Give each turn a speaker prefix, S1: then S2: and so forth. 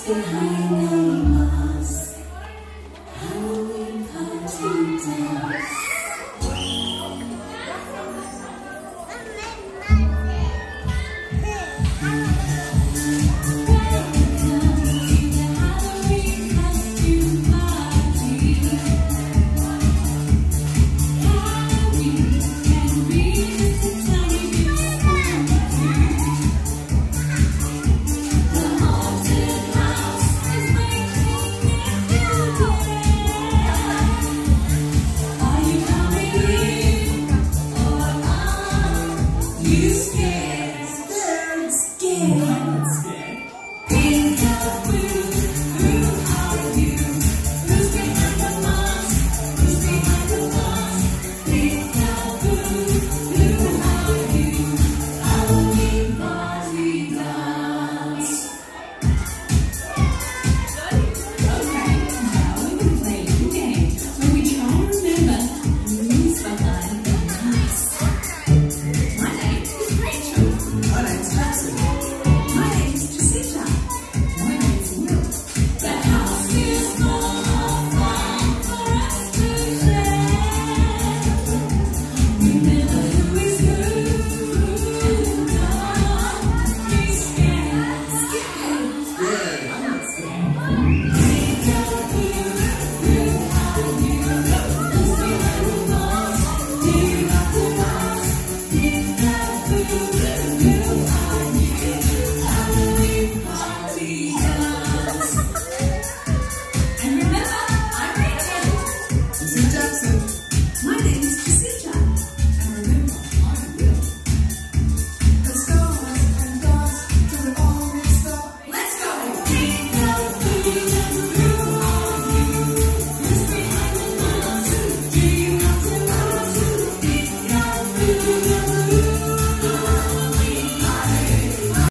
S1: behind the mask? Halloween party dance. You scared? Scared. Pink or blue? Who are you? Who's behind the mask? Who's behind the mask? Pink or blue? Who are you? Halloween party dance. Okay, now we can play a little game where we try and remember who's behind the mask. My name's Rachel.
S2: My name's Jackson.